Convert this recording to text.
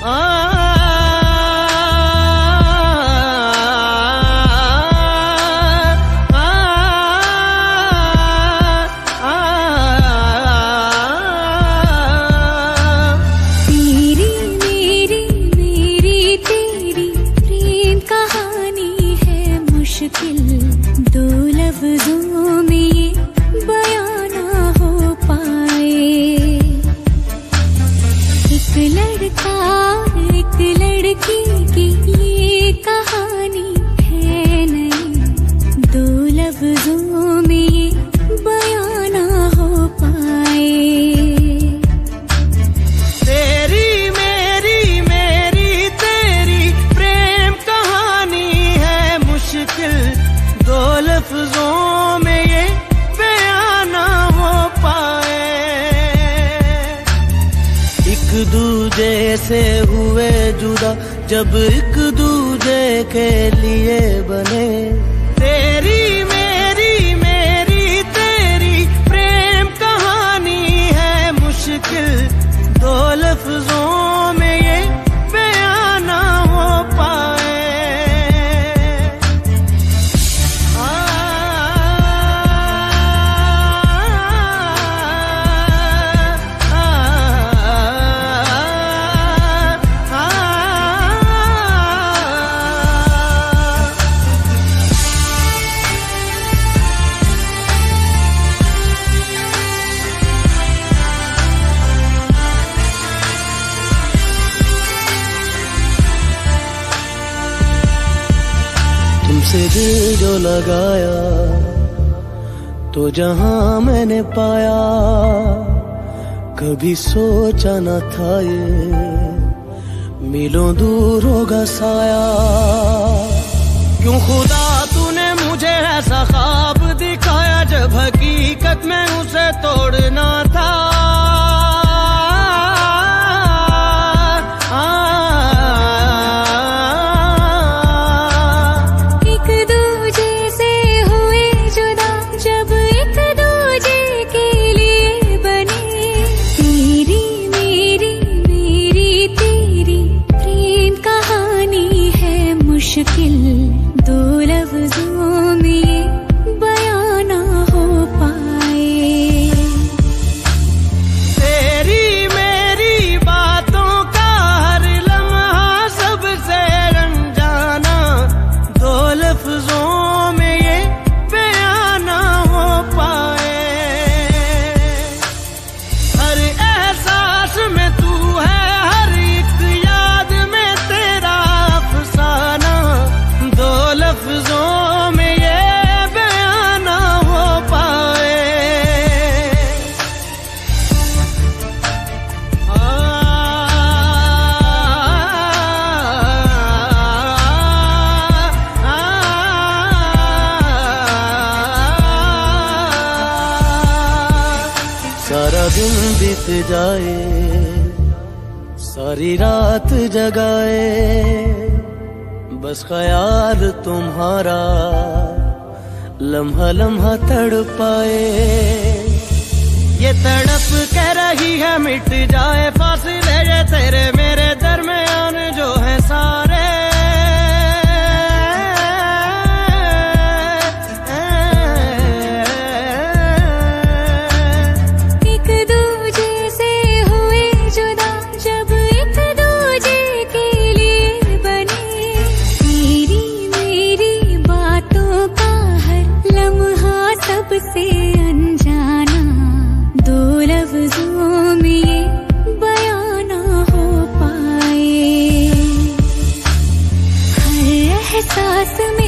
दो लफ्जों में ये बयां ना हो पाए। एक लड़का एक लड़की की ये कहानी है नहीं, दो लफ्जों में ये बयां ना हो पाए। तेरी मेरी मेरी तेरी प्रेम कहानी है मुश्किल, दो लफ्जों में ये बयां ना हो पाए। एक दूजे से हुए जुदा जब एक दूजे के लिए बने। तेरी मेरी मेरी तेरी प्रेम कहानी है मुश्किल, दो लफ्जों में ये बयां ना हो पाए। तुमसे दिल जो लगाया तो जहां मैंने पाया, कभी सोचा न था ये मिलों दूर होगा साया। क्यों खुदा तूने मुझे ऐसा ख्वाब दिखाया जब हकीकत में उसे तोड़ना था। दो लफ्जों में ये बयां ना हो पाए। तेरी मेरी बातों का हर लम्हा सबसे अनजाना, दो लफ्जों में ये बयां ना हो पाए। हर एहसास में तू है, हर एक याद में तेरा अफसाना, दो लफ्जों में ये बयां ना हो पाए। सारा दिन बीत जाए, सारी रात जगाए, बस ख्याल तुम्हारा लम्हा लम्हा तड़पाए। ये तड़प कह रही है मिट जाए फासले ये तेरे मेरे दरमियान जो है सारे। एक दूजे से हुए जुदा जब एक दूजे के लिए बने। तेरी मेरी बातों का हर लम्हा सबसे अनजाना, दो लफ्जों में ये बयां ना हो पाए। हर एहसास में